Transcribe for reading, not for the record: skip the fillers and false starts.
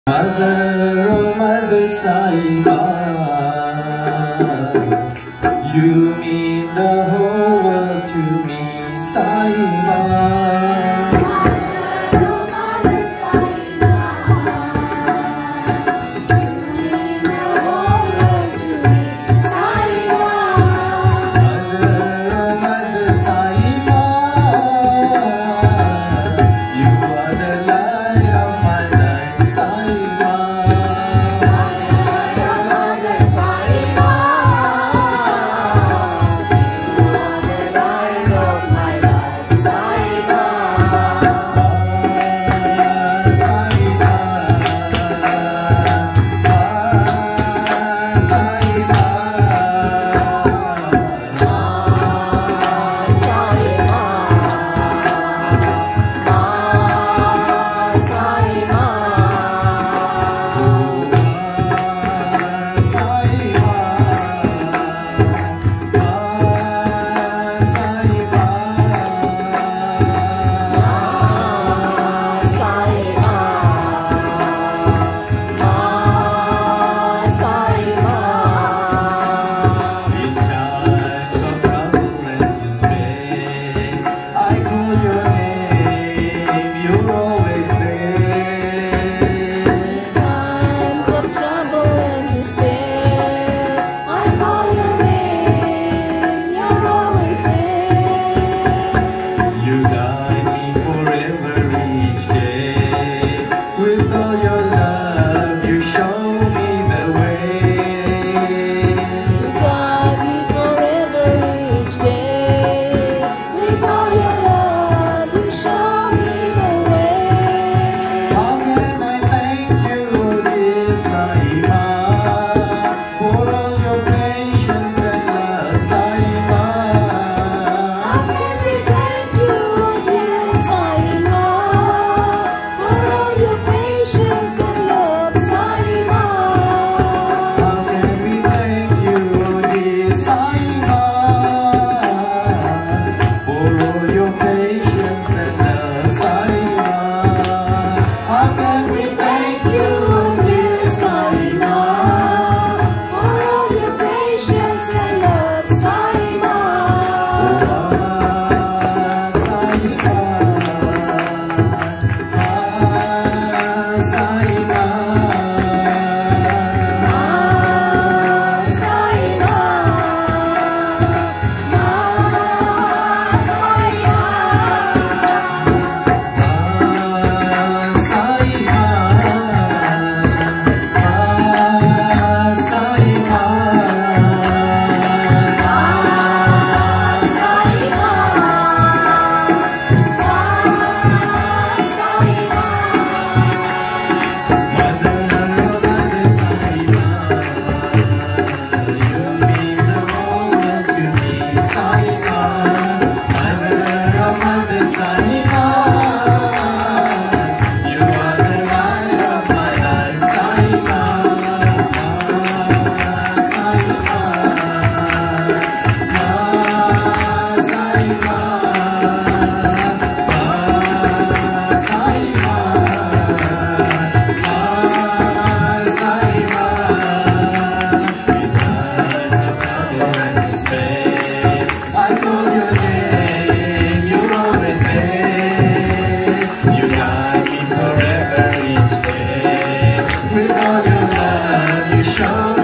Mother, oh Mother Sai Ram, you mean the whole world to me, Sai Ram. Mother, oh Mother Sai Ram, you mean the whole world to me, Sai Ram. Mother, oh Mother Sai Ram, you are the light of my life, Sai Ram. Mother, oh Mother Sai Ram, you are the light of my life, Sai Ram. Sai Ram, Sai In times of trouble and despair, I call your name, you're always there. In times of trouble and despair, I call your name, you're always there. You guide me forever each day. With all your love, you show me the way. You guide me forever each day. With all your love, you show me the way. How can I thank you, dear Sai Ram, for all your patience and love, Sai Ram. How can we thank you, dear Sai Ram, for all your patience and love, Sai Ram? How can we thank you, dear Sai Ram, for all your patience and love, Sai Ram? How can we thank you, dear Sai Ram, for all your patience and love, Sai Ram? Sai Ram, Sai With all your love, you show